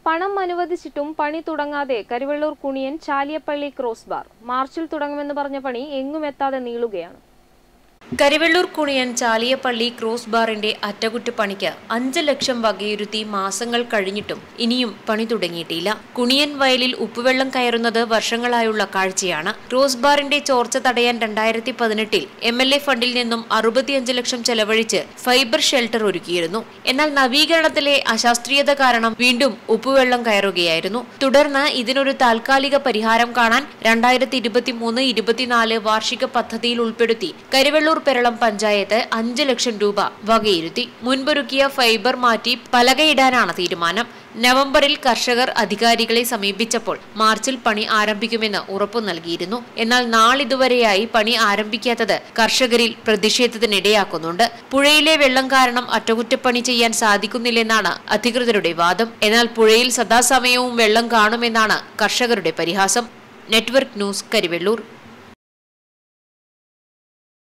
പണം അനുവദിച്ചിട്ടും പണി തുടങ്ങാതെ കരിവെള്ളൂർ കുണിയൻ ചാലിയപ്പള്ളി ക്രോസ് ബാർ മാർച്ചിൽ തുടങ്ങുമെന്ന് പറഞ്ഞ പണി എങ്ങും എത്താതെ നീളുകയാണ്. കരിവെള്ളൂർ കുണിയൻ ചാലിയപ്പള്ളി ക്രോസ് ബാറിന്റെ അറ്റകുറ്റപ്പണിക്ക് 5 ലക്ഷം വകയിരുത്തി മാസങ്ങൾ കഴിഞ്ഞിട്ടും ഇനിയും പണി തുടങ്ങിയിട്ടില്ല. കുണിയൻ വയലിൽ ഉപ്പുവെള്ളം കയറുന്നത് വർഷങ്ങളായുള്ള കാഴ്ചയാണ്. ക്രോസ് ബാറിന്റെ ചോർച്ച തടയാൻ 2018 MLA ഫണ്ടിൽ നിന്നും 65 ലക്ഷം ചെലവഴിച്ച് ഫൈബർ ഷെൽട്ടർ ഒരുക്കിയിരുന്നു. എന്നാൽ നവീകരണത്തിലെ അശാസ്ത്രീയത കാരണം വീണ്ടും ഉപ്പുവെള്ളം കയറുകയായിരുന്നു. തുടർന്ന് ഇതിനൊരു താൽക്കാലിക പരിഹാരം കാണാൻ 2023-24 വാർഷിക പദ്ധതിയിൽ ഉൾപ്പെടുത്തി കരിവെള്ളൂർ പെരളം പഞ്ചായത്ത് 5 ലക്ഷം രൂപ വകയിരുത്തി. മുൻപൊരുക്കിയ ഫൈബർ മാറ്റി പലകയിടാനാണ് തീരുമാനം. നവംബറിൽ കർഷകർ അധികാരികളെ സമീപിച്ചപ്പോൾ മാർച്ചിൽ പണി ആരംഭിക്കുമെന്ന് ഉറപ്പു നൽകിയിരുന്നു. എന്നാൽ നാളിതുവരെയായി പണി ആരംഭിക്കാത്തത് കർഷകരിൽ പ്രതിഷേധത്തിനിടയാക്കുന്നുണ്ട്. പുഴയിലെ വെള്ളം കാരണം അറ്റകുറ്റപ്പണി ചെയ്യാൻ സാധിക്കുന്നില്ലെന്നാണ് അധികൃതരുടെ വാദം. എന്നാൽ പുഴയിൽ സദാസമയവും വെള്ളം കാണുമെന്നാണ് കർഷകരുടെ പരിഹാസം. Network news, Karivellur.